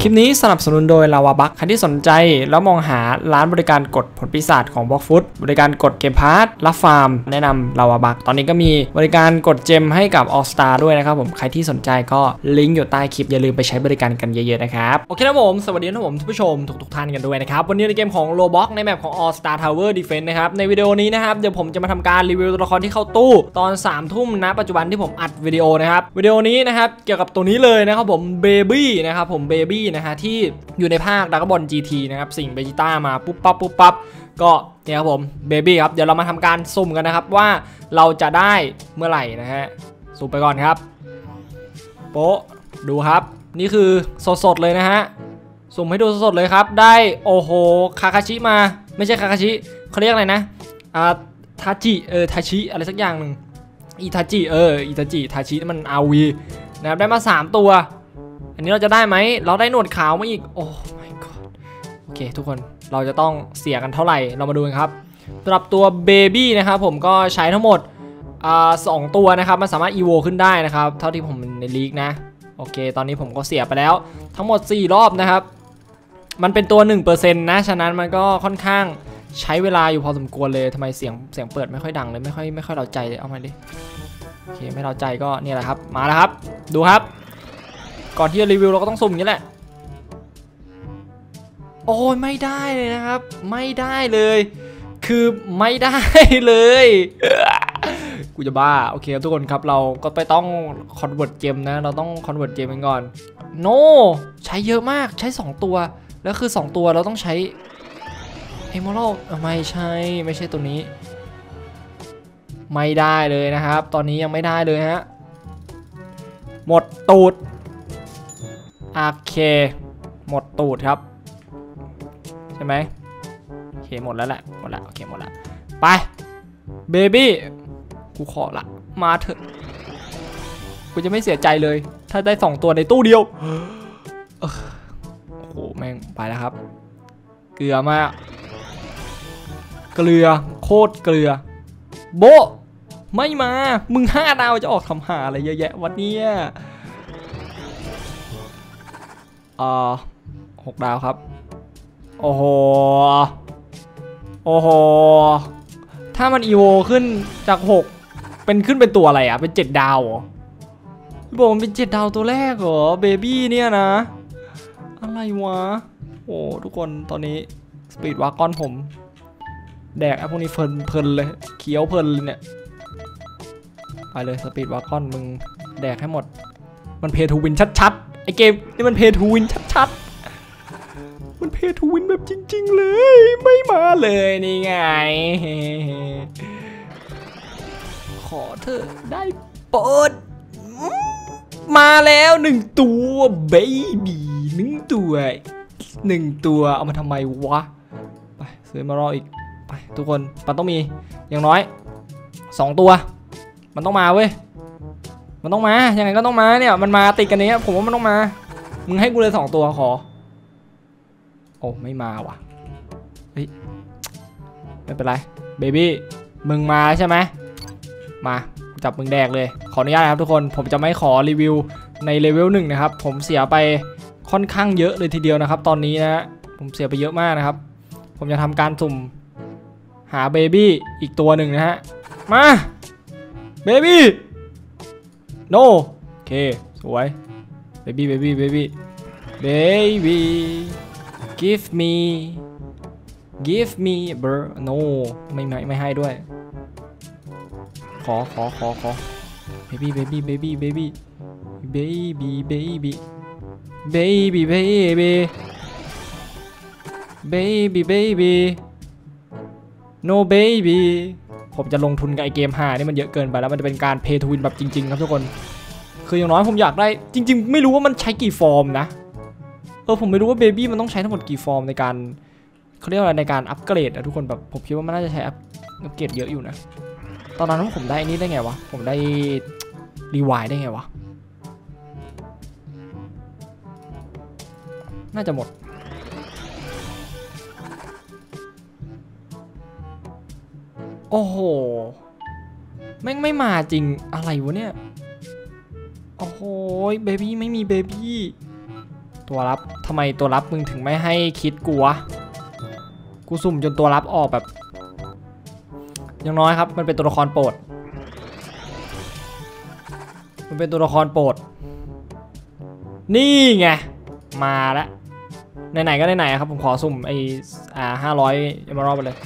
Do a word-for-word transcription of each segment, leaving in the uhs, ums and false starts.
คลิปนี้สนับสนุนโดยลาวาบัคใครที่สนใจแล้วมองหาร้านบริการกดผลปีศาจของบล็อกฟุตบริการกดเกมพาร์ทรับฟาร์มแนะนำลาวาบัคตอนนี้ก็มีบริการกดเจมให้กับ All Star ด้วยนะครับผมใครที่สนใจก็ลิงก์อยู่ใต้คลิปอย่าลืมไปใช้บริการกันเยอะๆนะครับโอเคนะผมสวัสดีท่านผมทุกผู้ชมทุกๆท่านกันด้วยนะครับวันนี้ในเกมของ Roblox ในแมปของ All Star Tower Defense นะครับในวิดีโอนี้นะครับเดี๋ยวผมจะมาทำการรีวิวตัวละครที่เข้าตู้ตอนสามทุ่มณปัจจุบันที่ผมอัดวิดีโอนะครับวิดีโอนี้นะครับเกี่ยวกับตัวนี้เลยนะครับผมเบบี้นะครับผมเบบี้นะฮะที่อยู่ในภาคดราก้อนบอล จี ที นะครับสิ่งเบจิต้ามาปุ๊บปั๊บปุ๊บปั๊บก็เนี่ยครับผมเบบี้ครับเดี๋ยวเรามาทำการสุ่มกันนะครับว่าเราจะได้เมื่อไหร่นะฮะสุ่มไปก่อนครับโป๊ะดูครับนี่คือสดๆเลยนะฮะสุ่มให้ดูสดๆเลยครับได้โอ้โหคาคาชิมาไม่ใช่คาคาชิเขาเรียกอะไรนะอ่าทาจิเออทาชิอะไรสักอย่างหนึ่งอิทาจิเอออิทาจิทาชิมันอาวีนะครับได้มาสามตัวอันนี้เราจะได้ไหมเราได้หนวดขาวมาอีกโอ้ my god โอเคทุกคนเราจะต้องเสียกันเท่าไหร่เรามาดูกันครับสำหรับตัวเบบี้นะครับผมก็ใช้ทั้งหมดอ่าสองตัวนะครับมันสามารถอีโวขึ้นได้นะครับเท่าที่ผมในลีกนะโอเคตอนนี้ผมก็เสียไปแล้วทั้งหมดสี่รอบนะครับมันเป็นตัว หนึ่งเปอร์เซ็นต์ นะฉะนั้นมันก็ค่อนข้างใช้เวลาอยู่พอสมควรเลยทำไมเสียงเสียงเปิดไม่ค่อยดังเลยไม่ค่อยไม่ค่อยเราใจเลยเอามาดิโอเคไม่เราใจก็เนี่ยแหละครับมาแล้วครับดูครับก่อนที่จะรีวิวเราก็ต้องสุ่มอย่างนี้แหละโอ้ยไม่ได้เลยนะครับไม่ได้เลยคือไม่ได้เลยกูจะบ้าโอเคทุกคนครับเราก็ไปต้องคอนเวิร์ตเกมนะเราต้องคอนเวิร์ตเกมกันก่อนโน no! ใช้เยอะมากใช้สองตัวแล้วคือสองตัวเราต้องใช้เอมอรัลไม่ใช่ไม่ใช่ตัวนี้ไม่ได้เลยนะครับตอนนี้ยังไม่ได้เลยฮะหมดตูดโอเคหมดตูดครับใช่ไหมโอเคหมดแล้วแหละหมดแล้วโอเคหมดแล้วไปเบบี้กูขอละมาเถอะกูจะไม่เสียใจเลยถ้าได้สองตัวในตู้เดียวโอ้โหแม่งไปแล้วครับเกลือมากเกลือโคตรเกลือโบไม่มามึงห้าดาวจะออกทำหาอะไรเยอะแยะวันนี้อ่าหกดาวครับโอ้โหโอ้โหถ้ามันอีโวขึ้นจากหกเป็นขึ้นเป็นตัวอะไรอ่ะเป็นเจ็ดดาวเหรอพี่บอกมันเป็นเจ็ดดาวตัวแรกเหรอเบบี้เนี่ยนะอะไรวะโอ้ทุกคนตอนนี้สปีดวากอนผมแดกไอ้พวกนี้เพลินเพลินเลยเคี้ยวเพลินเลยเนี่ยไปเลยสปีดวากอนมึงแดกให้หมดมันเพย์ทูวินชัดๆไอเกมนี่มันเพย์ทูวินชัดๆมันเพย์ทูวินแบบจริงๆเลยไม่มาเลยนี่ไงขอเธอได้โปรดมาแล้วหนึ่งตัวเบบี้หนึ่งตัวหนึ่งตัวเอามาทำไมวะไปซื้อมารออีกไปทุกคนมันต้องมีอย่างน้อยสองตัวมันต้องมาเว้ยมันต้องมายังไงก็ต้องมาเนี่ยมันมาติดกันนี้ผมว่ามันต้องมามึงให้กูเลยสองตัวขอโอ้ไม่มาว่ะเฮ้ยไม่เป็นไรเบบี้มึงมาใช่ไหมมาจับมึงแดกเลยขออนุญาตครับทุกคนผมจะไม่ขอรีวิวในเลเวลหนึ่งนะครับผมเสียไปค่อนข้างเยอะเลยทีเดียวนะครับตอนนี้นะผมเสียไปเยอะมากนะครับผมจะทำการสุ่มหาเบบี้อีกตัวหนึ่งนะฮะมาเบบี้โนโอเคสวยเบบี้เบบี้เบบี้เบบี้ give me give me bro no ไม่ไม่ไม่ให้ด้วยขอขอขอขอเบบี้เบบี้เบบี้เบบี้เบบี้เบบี้เบบี้เบบี้เบบี้เบบี้เบบี้ no baby ผมจะลงทุนกับไอเกมหานี่มันเยอะเกินไปแล้วมันจะเป็นการเพย์ทูวินแบบจริงๆครับทุกคนคืออย่างน้อยผมอยากได้จริงๆไม่รู้ว่ามันใช้กี่ฟอร์มนะเออผมไม่รู้ว่าเบบี้มันต้องใช้ทั้งหมดกี่ฟอร์มในการเขาเรียกอะไรในการอัปเกรดนะทุกคนแบบผมคิดว่ามันน่าจะใช้อัปเกรดเยอะอยู่นะตอนนั้นผมได้อันนี้ได้ไงวะผมได้รีไวด์ได้ไงวะน่าจะหมดโอ้โหแม่งไม่มาจริงอะไรวะเนี่ยโอ้โหเบบี้ไม่มีเบบี้ ตัวตัวรับทำไมตัวรับมึงถึงไม่ให้คิดกูวะกูสุ่มจนตัวรับออกแบบอย่างน้อยครับมันเป็นตัวละครโปรดมันเป็นตัวละครโปรดนี่ไงมาแล้วไหนๆก็ไหนๆครับผมขอสุ่มไอ้อ่าห้าร้อยเอมเมอรัลด์ไปเลย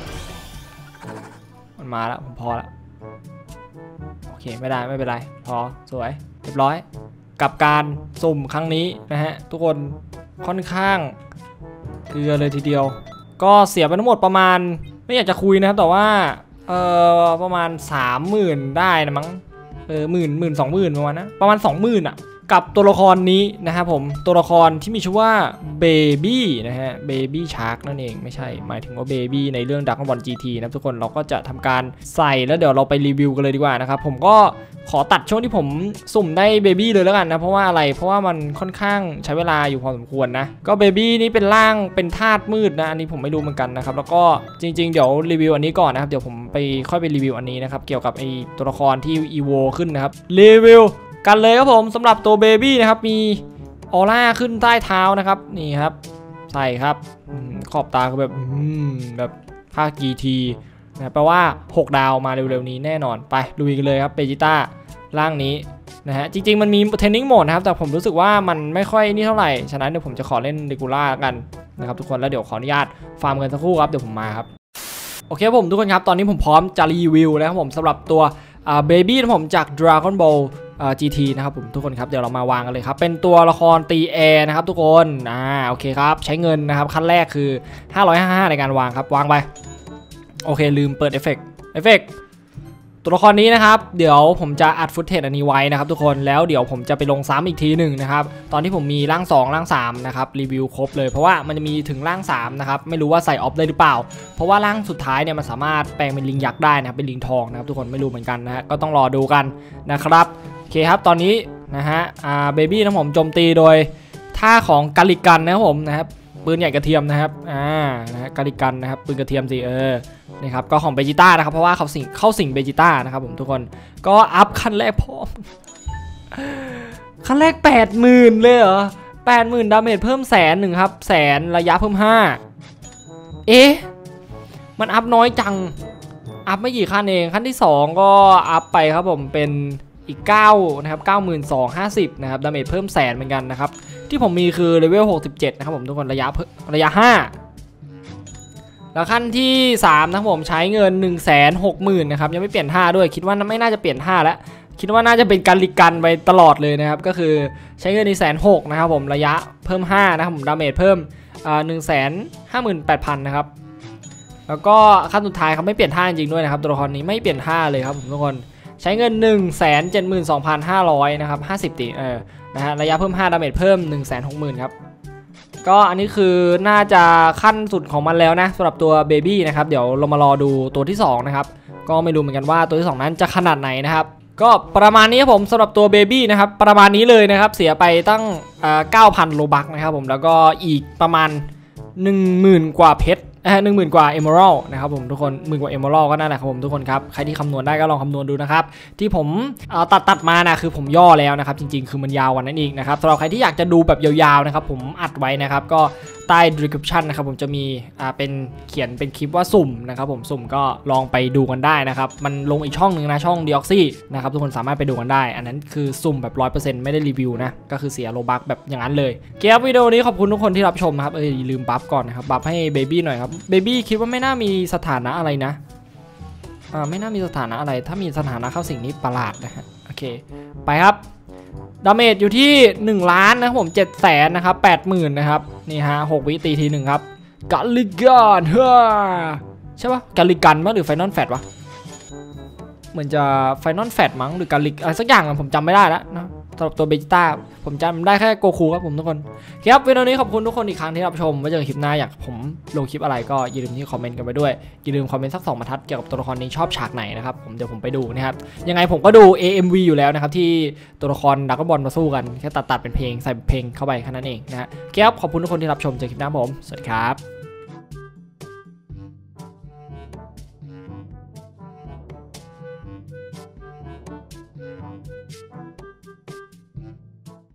มันมาแล้วผมพอแล้วโอเคไม่ได้ไม่เป็นไรพอสวยเรียบร้อยกับการสุ่มครั้งนี้นะฮะทุกคนค่อนข้างเกลือเลยทีเดียวก็เสียไปทั้งหมดประมาณไม่อยากจะคุยนะครับแต่ว่าเออประมาณสามหมื่นได้นะมั้งเออหมื่นหมื่นสองหมื่นประมาณนะประมาณสองหมื่นอ่ะกับตัวละครนี้นะครับผมตัวละครที่มีชื่อว่าเบบี้นะฮะเบบี้ชาร์กนั่นเองไม่ใช่หมายถึงว่าเบบี้ในเรื่อง Dragon Ball จี ที นะทุกคนเราก็จะทำการใส่แล้วเดี๋ยวเราไปรีวิวกันเลยดีกว่านะครับผมก็ขอตัดช่วงที่ผมสุ่มได้เบบี้เลยแล้วกันนะเพราะว่าอะไรเพราะว่ามันค่อนข้างใช้เวลาอยู่พอสมควรนะก็เบบี้นี้เป็นร่างเป็นธาตุมืดนะอันนี้ผมไม่รู้เหมือนกันนะครับแล้วก็จริงๆเดี๋ยวรีวิวอันนี้ก่อนนะครับเดี๋ยวผมไปค่อยไปรีวิวอันนี้นะครับเกี่ยวกับไอตัวละครที่อีโวขึ้นนะครับรีวิวกันเลยครับผมสำหรับตัวเบบี้นะครับมีออร่าขึ้นใต้เท้านะครับนี่ครับใส่ครับขอบตาคือแบบแบบภาค จี ที นะแปลว่าหกดาวมาเร็วๆนี้แน่นอนไปลุยกันเลยครับเบจิต้าร่างนี้นะฮะจริงๆมันมีเทรนนิ่งโหมดนะครับแต่ผมรู้สึกว่ามันไม่ค่อยนี่เท่าไหร่ฉะนั้นเดี๋ยวผมจะขอเล่นเรกูล่ากันนะครับทุกคนแล้วเดี๋ยวขออนุญาตฟาร์มกันสักครู่ครับเดี๋ยวผมมาครับโอเคผมทุกคนครับตอนนี้ผมพร้อมจะรีวิวนะครับผมสำหรับตัวเบบี้ของผมจาก Dragon Ball จี ที นะครับผมทุกคนครับเดี๋ยวเรามาวางกันเลยครับเป็นตัวละครตีแอร์นะครับทุกคนอ่าโอเคครับใช้เงินนะครับขั้นแรกคือห้าร้อยห้าสิบห้าในการวางครับวางไปโอเคลืมเปิดเอฟเฟกต์เอฟเฟกต์ตัวละครนี้นะครับเดี๋ยวผมจะอัดฟุตเทจอันนี้ไว้นะครับทุกคนแล้วเดี๋ยวผมจะไปลงซ้ำอีกทีหนึ่งนะครับตอนที่ผมมีร่างสองร่างสามนะครับรีวิวครบเลยเพราะว่ามันจะมีถึงร่างสามนะครับไม่รู้ว่าใส่ออฟได้หรือเปล่าเพราะว่าร่างสุดท้ายเนี่ยมันสามารถแปลงเป็นลิงยักษ์ได้นะครับเป็นลิงทองนะครับทุกคนไม่รู้เหมือนกันนะฮะก็ต้องรอดูกันนะครับโอเคครับตอนนี้นะฮะอ่าเบบี้นะผมโจมตีโดยท่าของกาลิกันนะครับผมนะครับปืนใหญ่กระเทียมนะครับอ่านะฮะกาลิกันนะครับปืนกระเทียมสิเออนี่ครับก็ของเบจิต้านะครับเพราะว่าเขาสิงเข้าสิงเบจิต้านะครับผมทุกคนก็อัพขั้นแรกพร้อมขั้นแรกแปดหมื่นเลยเหรอแปดหมื่นดาเมจเพิ่มแสนหนึ่งครับแสนระยะเพิ่มห้าเอ๊ะมันอัพน้อยจังอัพไม่กี่ขั้นเองขั้นที่สองก็อัพไปครับผมเป็นอีกเก้านะครับ เก้าหมื่นสองพันห้าสิบ นะครับดาเมจเพิ่มแสนเหมือนกันนะครับที่ผมมีคือเลเวลหกสิบเจ็ดนะครับผมทุกคนระยะระยะห้าแล้วขั้นที่สามนะครับผมใช้เงิน หนึ่งแสนหกหมื่น นะครับยังไม่เปลี่ยนท่าด้วยคิดว่าไม่น่าจะเปลี่ยนท่าแล้วคิดว่าน่าจะเป็นการลิกันไปตลอดเลยนะครับก็คือใช้เงินในแสนหกนะครับผมระยะเพิ่มห้านะครับผมดาเมจเพิ่มอ่า หนึ่งแสนห้าหมื่นแปดพัน นะครับแล้วก็ขั้นสุดท้ายเขาไม่เปลี่ยนท่าจริงด้วยนะครับตัวละครนี้ไม่เปลี่ยนท่าเลยครับผมทุกคนใช้เงิน หนึ่งแสนเจ็ดหมื่นสองพันห้าร้อย นะครับห้าสิบตีเออนะฮะระยะเพิ่มห้าดาเมจเพิ่ม หนึ่งแสนหกหมื่น ครับก็อันนี้คือน่าจะขั้นสุดของมันแล้วนะสำหรับตัวเบบี้นะครับเดี๋ยวเรามารอดูตัวที่สองนะครับก็ไม่รู้เหมือนกันว่าตัวที่สองนั้นจะขนาดไหนนะครับก็ประมาณนี้ครับผมสำหรับตัวเบบี้นะครับประมาณนี้เลยนะครับเสียไปตั้งเก้าพันโลบัคนะครับผมแล้วก็อีกประมาณ หนึ่งหมื่น กว่าเพชรหนึ่งหมื่นกว่าเอเมอรัลนะครับผมทุกคนหมื่นกว่าเอเมอรัลก็นั่นแหละครับผมทุกคนครับใครที่คำนวณได้ก็ลองคำนวณดูนะครับที่ผมตัดตัดมานะคือผมย่อแล้วนะครับจริงๆคือมันยาวกว่านั้นอีกนะครับสำหรับใครที่อยากจะดูแบบยาวๆนะครับผมอัดไว้นะครับก็ใต้ description นะครับผมจะมีอ่าเป็นเขียนเป็นคลิปว่าสุ่มนะครับผมสุ่มก็ลองไปดูกันได้นะครับมันลงอีกช่องหนึ่งนะช่อง Deoxy นะครับทุกคนสามารถไปดูกันได้อันนั้นคือสุ่มแบบ ร้อยเปอร์เซ็นต์ ไม่ได้รีวิวนะก็คือเสียโลบัคแบบอย่างนั้นเลยเกียร์วิดีโอนี้ขอบคุณทุกคนที่รับชมนะครับเออลืมบัฟก่อนนะครับบัฟให้เบบี้หน่อยครับเบบี้คิดว่าไม่น่ามีสถานะอะไรนะอ่าไม่น่ามีสถานะอะไรถ้ามีสถานะเข้าสิ่งนี้ประหลาดนะฮะโอเคไปครับดาเมจอยู่ที่หนึ่งล้านนะครับผมเจ็ดแสนนะครับแปดหมื่นนะครับนี่ฮะหกวิตีทีหนึ่งครับกาลิกันเฮ้อใช่ปะกาลิกันมั้งหรือไฟนอลแฟตวะเหมือนจะไฟนอลแฟตมั้งหรือกาลิกอะไรสักอย่างผมจำไม่ได้แล้วนะสำหรับตัวเบจิต้าผมจำได้แค่โกคูครับผมทุกคนครับวิดีโอนี้ขอบคุณทุกคนอีกครั้งที่รับชมไว้เจอกันคลิปหน้าอยากผมลงคลิปอะไรก็อย่าลืมที่คอมเมนต์กันไปด้วยอย่าลืมคอมเมนต์สักสองบรรทัดเกี่ยวกับตัวละครนี้ชอบฉากไหนนะครับผมเดี๋ยวผมไปดูนะครับยังไงผมก็ดู เอ เอ็ม วี อยู่แล้วนะครับที่ตัวละครดราก้อนบอลมาสู้กันแค่ตัดตัดเป็นเพลงใส่เพลงเข้าไปแค่นั้นเองนะฮะครับขอบคุณทุกคนที่รับชมเจอกันคลิปหน้าผมสวัสดีครับ